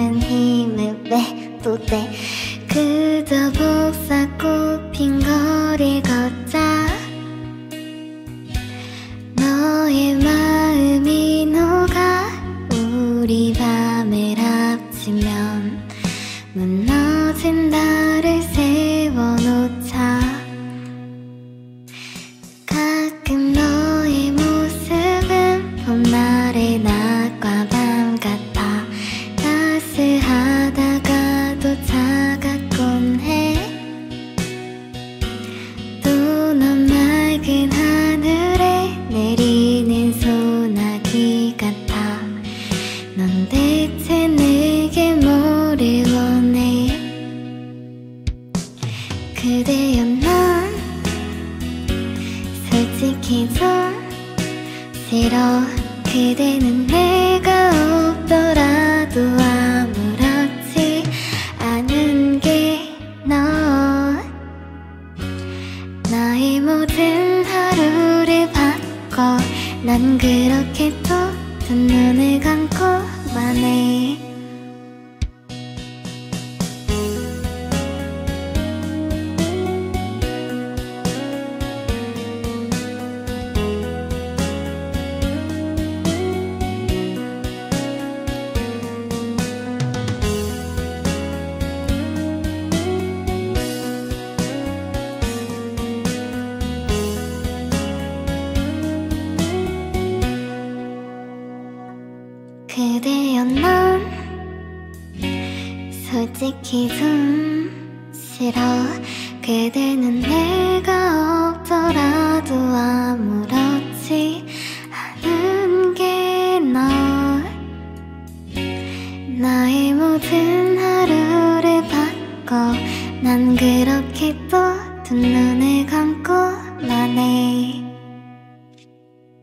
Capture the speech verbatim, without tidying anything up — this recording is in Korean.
많은 힘을 빼도 돼. 그저 복사 꽃핀 거리 걷자. 너의 마음이 녹아 우리 밤을 합치면 무너진 달을 세워놓자. 가끔 너의 모습은 봄날의 낮과 밤 같아. 따스하다가도 차갑곤 해. 또 넌 맑은 하늘에 내리는 소나기 같아. 넌 대체 내게 뭐를 원해. 그대여 난 솔직히 좀 싫어. 그대는 내가 없더라도 아무렇지 않은 게 너. 나의 모든 하루를 바꿔. 난 그렇게 또 두 눈을 감고만 해. 그대여 난 솔직히 좀 싫어. 그대는 내가 없더라도 아무렇지 않은 게 너. 나의 모든 하루를 바꿔. 난 그렇게 또 두 눈을 감고만 해.